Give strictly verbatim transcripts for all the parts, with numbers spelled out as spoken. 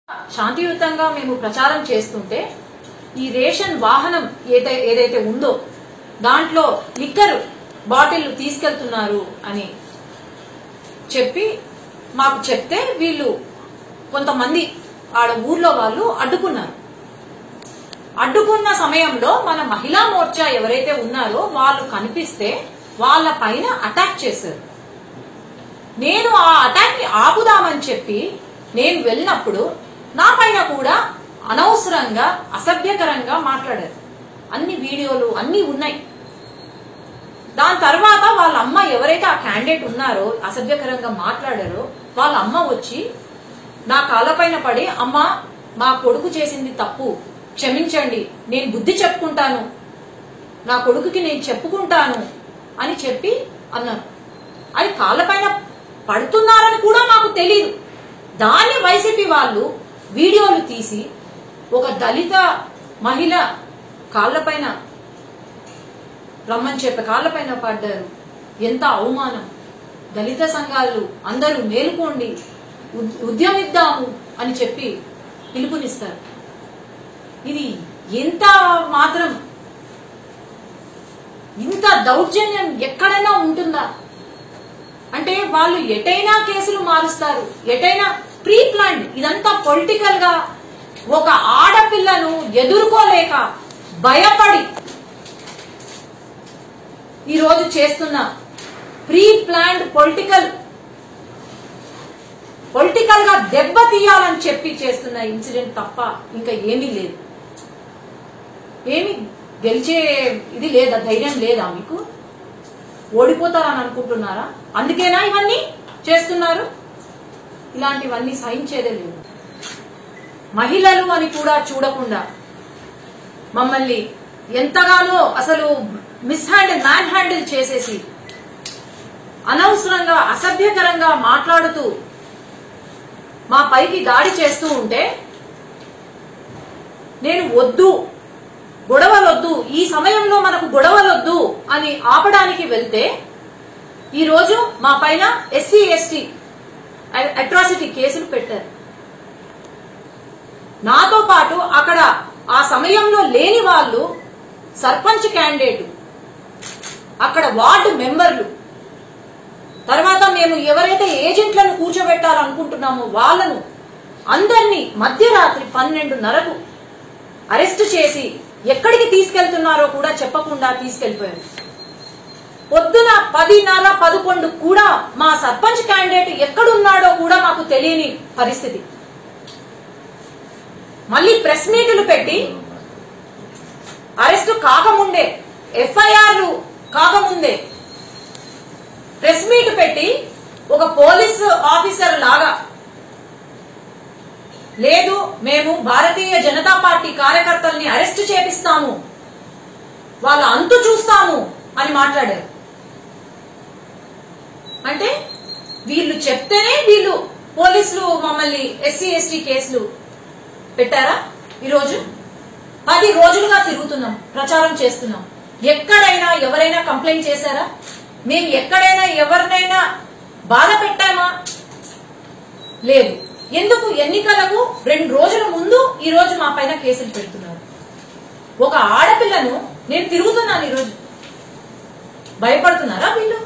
శాంతియుతంగా మేము ప్రచారం చేస్తుంటే ఈ రేషన్ వాహనం ఏదైతే ఉందో దాంట్లో లిక్కర్ బాటిల్ తీసుకెళ్తున్నారు అని చెప్పి మాకు చెప్తే వీళ్ళు కొంతమంది ఆడ ఊర్లో వాళ్ళు అడ్డుకున్నారు. అడ్డుకున్న సమయంలో మన మహిళా మోర్చా ఎవరైతే ఉన్నారో వాళ్ళు కనిపిస్తే వాళ్ళ పైన అటాక్ చేశారు. నేను ఆ అటాక్ ని ఆపుదామని చెప్పి నేను వెళ్ళినప్పుడు నా పైన కూడా అనవసరంగా అసభ్యకరంగా మాట్లాడారు. అన్ని వీడియోలు అన్ని ఉన్నాయి. దాని తర్వాత వాళ్ళ అమ్మ ఎవరైతే ఆ క్యాండిడేట్ ఉన్నారో అసభ్యకరంగా మాట్లాడారో వాళ్ళ అమ్మ వచ్చి నా కాళ్ళపైన పడి, అమ్మ మా కొడుకు చేసింది తప్పు, క్షమించండి, నేను బుద్ధి చెప్పుకుంటాను, నా కొడుకుకి నేను చెప్పుకుంటాను అని చెప్పి అన్నారు. అది కాళ్ళపైన పడుతున్నారని కూడా మాకు తెలియదు. దాన్ని వైసీపీ వాళ్ళు వీడియోలు తీసి ఒక దళిత మహిళ కాళ్ళపైన రమ్మని చెప్పి కాళ్ళపైన పడ్డారు. ఎంత అవమానం! దళిత సంఘాలు అందరూ మేలుకోండి, ఉద్యమిద్దాము అని చెప్పి పిలుపునిస్తారు. ఇది ఎంత మాత్రం ఇంత దౌర్జన్యం ఎక్కడైనా ఉంటుందా? అంటే వాళ్ళు ఎటైనా కేసులు మారుస్తారు, ఎటైనా ప్రీ ప్లాన్. ఇదంతా పొలిటికల్ గా ఒక ఆడపిల్లను ఎదుర్కోలేక భయపడి ఈ రోజు చేస్తున్న ప్రీ ప్లాన్డ్ పొలిటికల్ పొలిటికల్ గా దెబ్బ తీయాలని చెప్పి చేస్తున్న ఇన్సిడెంట్ తప్ప ఇంకా ఏమీ లేదు. ఏమి గెలిచే ఇది లేదా, ధైర్యం లేదా మీకు? ఓడిపోతారని అనుకుంటున్నారా? అందుకేనా ఇవన్నీ చేస్తున్నారు? ఇలాంటివన్నీ సహించేదే లేదు. మహిళలు అని కూడా చూడకుండా మమ్మల్ని ఎంతగానో అసలు మిస్ హ్యాండిల్ మ్యాన్ హ్యాండిల్ చేసేసి అనవసరంగా అసభ్యకరంగా మాట్లాడుతూ మా పైకి దాడి చేస్తూ ఉంటే నేను వద్దు, గొడవలొద్దు, ఈ సమయంలో మనకు గొడవలొద్దు అని ఆపడానికి వెళ్తే ఈరోజు మా పైన ఎస్సీ ఎస్టీ అట్రాసిటీ కేసులు పెట్టారు. నాతో పాటు అక్కడ ఆ సమయంలో లేని వాళ్ళు సర్పంచ్ క్యాండిడేట్, అక్కడ వార్డు మెంబర్లు, తర్వాత మేము ఎవరైతే ఏజెంట్లను కూర్చోబెట్టాలనుకుంటున్నామో వాళ్ళను అందరినీ మధ్యరాత్రి పన్నెండున్నరకు అరెస్ట్ చేసి ఎక్కడికి తీసుకెళ్తున్నారో కూడా చెప్పకుండా తీసుకెళ్లిపోయారు. పొద్దున పదిన్నర పదకొండు కూడా మా సర్పంచ్ క్యాండిడేట్ ఎక్కడున్నాడో కూడా మాకు తెలియని పరిస్థితి. మళ్ళీ ప్రెస్ మీట్లు పెట్టి అరెస్టు కాకముందే, ఎఫ్ఐఆర్లు కాకముందే ప్రెస్ మీట్ పెట్టి ఒక పోలీసు ఆఫీసర్ లాగా, లేదు మేము భారతీయ జనతా పార్టీ కార్యకర్తల్ని అరెస్ట్ చేపిస్తాము, వాళ్ళ అంతు చూస్తాము అని మాట్లాడారు. అంటే వీళ్ళు చెప్తేనే వీళ్ళు పోలీసులు మమ్మల్ని ఎస్సీ ఎస్టీ కేసులు పెట్టారా? ఈరోజు పది రోజులుగా తిరుగుతున్నాం, ప్రచారం చేస్తున్నాం. ఎక్కడైనా ఎవరైనా కంప్లైంట్ చేశారా? మేము ఎక్కడైనా ఎవరినైనా బాధ పెట్టామా? లేదు. ఎందుకు? ఎన్నికలకు రెండు రోజుల ముందు ఈ రోజు మా పైన కేసులు పెడుతున్నారు. ఒక ఆడపిల్లను నేను తిరుగుతున్నాను ఈరోజు, భయపడుతున్నారా వీళ్ళు?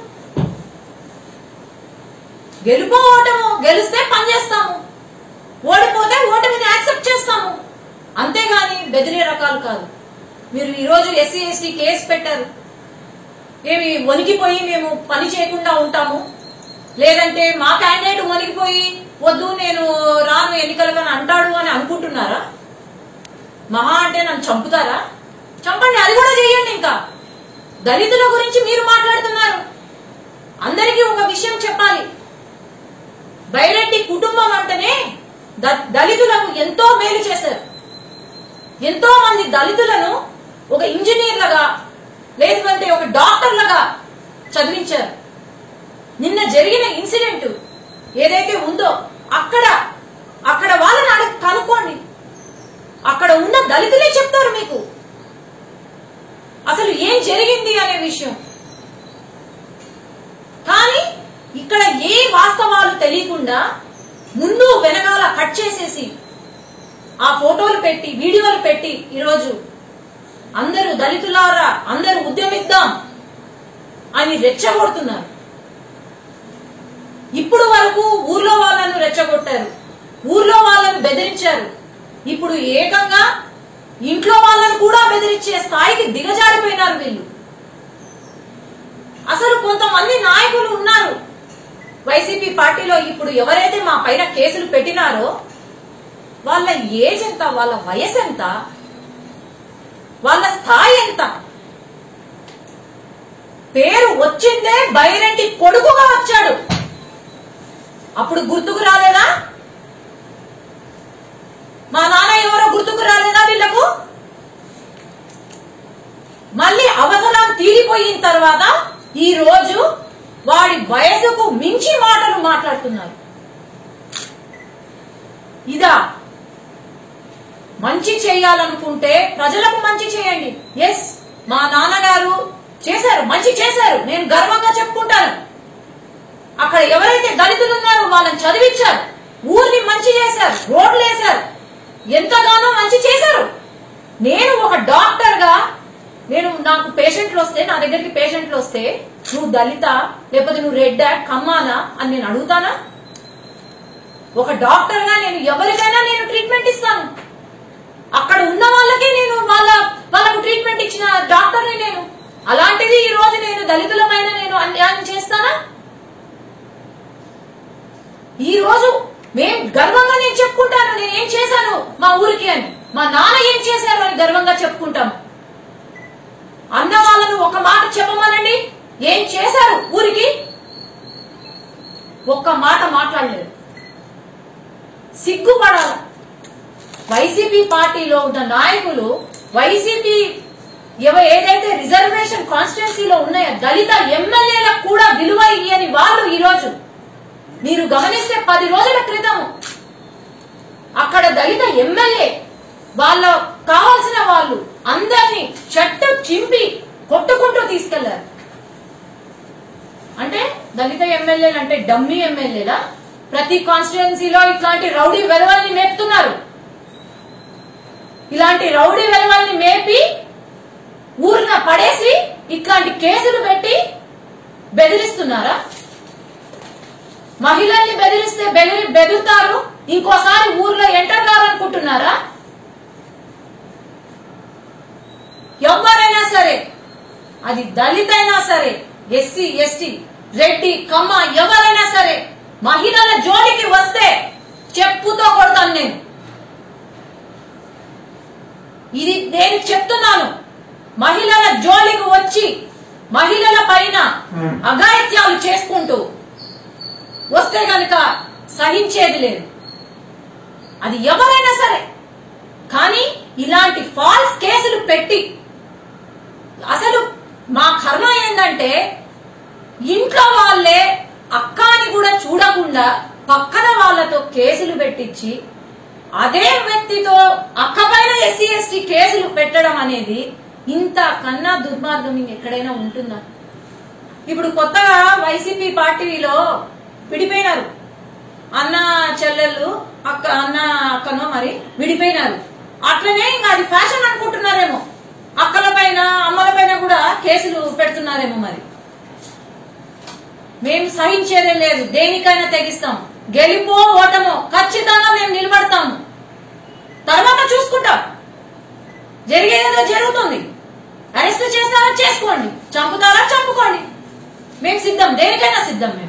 గెలుపో ఓటమో, గెలిస్తే పనిచేస్తాము, ఓడిపోతే ఓటమిని యాక్సెప్ట్ చేస్తాము, అంతేగాని బెదిరే రకాలు కాదు. మీరు ఈరోజు ఎస్సీ ఎస్టీ కేసు పెట్టారు, ఏమి వణికిపోయి మేము పని చేయకుండా ఉంటాము, లేదంటే మా క్యాండిడేట్ వణికిపోయి వద్దు నేను రాను ఎన్నికలుగా అంటాడు అని అనుకుంటున్నారా? మహా అంటే నన్ను చంపుతారా? చంపండి, అది కూడా చెయ్యండి. ఇంకా దళితుల గురించి మీరు మాట్లాడుతున్నారు. అందరికీ ఒక విషయం చెప్పాలి, బైరెడ్డి కుటుంబం అంటేనే దళితులకు ఎంతో మేలు చేశారు. ఎంతో మంది దళితులను ఒక ఇంజనీర్లుగా లేదంటే ఒక డాక్టర్లుగా చదివించారు. నిన్న జరిగిన ఇన్సిడెంట్ ఏదైతే ఉందో అక్కడ అక్కడ వాళ్ళని అడగ కనుక్కోండి, అక్కడ ఉన్న దళితులే చెప్తారు మీకు అసలు ఏం జరిగింది అనే విషయం. కానీ ఇక్కడ ఏ వాస్తవాలు తెలియకుండా ముందు వెనకాల కట్ చేసేసి ఆ ఫోటోలు పెట్టి వీడియోలు పెట్టి ఈరోజు అందరూ దళితులారా అందరూ ఉద్యమిద్దాం అని రెచ్చగొడుతున్నారు. ఇప్పుడు వరకు ఊర్లో వాళ్ళను రెచ్చగొట్టారు, ఊర్లో వాళ్ళను బెదిరించారు. ఇప్పుడు ఏకంగా ఇంట్లో వాళ్ళను కూడా బెదిరించే స్థాయికి దిగజారిపోయినారు వీళ్ళు. అసలు కొంతమంది నాయకులు ఉన్నారు వైసీపీ పార్టీలో. ఇప్పుడు ఎవరైతే మా పైన కేసులు పెట్టినారో వాళ్ళ ఏజ్ ఎంత, వాళ్ళ వయసు ఎంత, వాళ్ళ స్థాయి ఎంత? పేరు వచ్చిందే బైరెడ్డి కొడుకుగా వచ్చాడు. అప్పుడు గుర్తుకు రాలేదా? మా నాన్న ఎవరో గుర్తుకు రాలేదా వీళ్లకు? మళ్ళీ అవసరం తీరిపోయిన తర్వాత ఈ రోజు వాడి వయసుకు మించి మాటలు మాట్లాడుతున్నారు. ఇదా మంచి చేయాలనుకుంటే ప్రజలకు మంచి చేయండి. ఎస్, మా నాన్నగారు చేశారు, మంచి చేశారు, నేను గర్వంగా చెప్పుకుంటాను. అక్కడ ఎవరైతే దళితులు ఉన్నారో వాళ్ళని చదివించారు, ఊరిని మంచి చేశారు, రోడ్లు వేశారు, ఎంతగానో మంచి చేశారు. నేను ఒక డాక్టర్ గా నేను నాకు పేషెంట్లు వస్తే, నా దగ్గరికి పేషెంట్లు వస్తే నువ్వు దళిత లేకపోతే నువ్వు రెడ్డా కమ్మానా అని నేను అడుగుతానా? ఒక డాక్టర్ గా నేను ఎవరికైనా నేను ట్రీట్మెంట్ ఇస్తాను. అక్కడ ఉన్న వాళ్ళకే నేను వాళ్ళ వాళ్ళకు ట్రీట్మెంట్ ఇచ్చిన డాక్టర్ని నేను. అలాంటిది ఈ రోజు నేను దళితుల పైన నేను అన్యాయం చేస్తానా? ఈ రోజు మేం గర్వంగా నేను చెప్పుకుంటాను, నేను ఏం చేశాను మా ఊరికి అని, మా నాన్న ఏం చేశారు అని గర్వంగా చెప్పుకుంటాం. అన్న వాళ్ళను ఒక మాట చెప్పమనండి, ఏం చేశారు ఊరికి? ఒక్క మాట మాట్లాడలేదు. సిగ్గుపడాలి. వైసీపీ పార్టీలో ఉన్న నాయకులు, వైసీపీ ఏదైతే రిజర్వేషన్ కాన్స్టిట్యున్సీలో ఉన్నాయో దళిత ఎమ్మెల్యేలకు కూడా విలువ ఇయ్యని వాళ్ళు ఈ రోజు మీరు గమనిస్తే పది రోజుల క్రితం అక్కడ దళిత ఎమ్మెల్యే వాళ్ళ కావాల్సిన వాళ్ళు అందరినీ చెట్టు చింపి కొట్టుకుంటూ తీసుకెళ్లారు. అంటే దళిత ఎమ్మెల్యేలు అంటే డమ్మీ ఎమ్మెల్యేలా? ప్రతి కాన్స్టిట్యున్సీలో ఇట్లాంటి రౌడీ వెధవల్ని మేపుతున్నారు. ఇలాంటి రౌడీ వెధవల్ని మేపి ఊరిన పడేసి ఇట్లాంటి కేసులు పెట్టి బెదిరిస్తున్నారా? మహిళల్ని బెదిరిస్తే బెదిరి బెదురుతారు, ఇంకోసారి ఊర్లో ఎంటర్ కావాలనుకుంటున్నారా? ఎవరైనా సరే, అది దళితైనా సరే, ఎస్సీ ఎస్టీ రెడ్డి కమ్మ ఎవరైనా సరే మహిళల జోలికి వస్తే చెప్పుతో కొడతాను నేను. ఇది నేను చెప్తున్నాను. మహిళల జోలికి వచ్చి మహిళల పైన అఘాయిత్యాలు చేసుకుంటూ వస్తే గనక సహించేది లేదు, అది ఎవరైనా సరే. కానీ ఇలాంటి ఫాల్స్ కేసులు పెట్టి, అసలు మా కర్మ ఏంటంటే ఇంట్లో వాళ్ళే అక్కని కూడా చూడకుండా పక్కన వాళ్ళతో కేసులు పెట్టించి అదే వ్యక్తితో అక్క పైన ఎస్సీ ఎస్టీ కేసులు పెట్టడం అనేది ఇంత కన్నా దుర్మార్గం ఎక్కడైనా ఉంటుందా? ఇప్పుడు కొత్తగా వైసీపీ పార్టీలో విడిపోయినారు. అన్న చెల్లెళ్ళు, అక్క అన్న అక్కనో మరి విడిపోయినారు. అట్లనే ఇంకా అది ఫ్యాషన్ అనుకుంటున్నారేమో, అక్కల పైన అమ్మల పైన కూడా కేసులు పెడుతున్నారేమో. మరి మేము సహించేదే లేదు, దేనికైనా తెగిస్తాం. గెలిపో ఓటమో ఖచ్చితంగా మేము నిలబడతాము. తర్వాత చూసుకుంటాం, జరిగేదేదో జరుగుతుంది. అరెస్ట్ చేస్తారా చేసుకోండి, చంపుతారా చంపుకోండి, మేము సిద్ధం, దేనికైనా సిద్ధం మేము.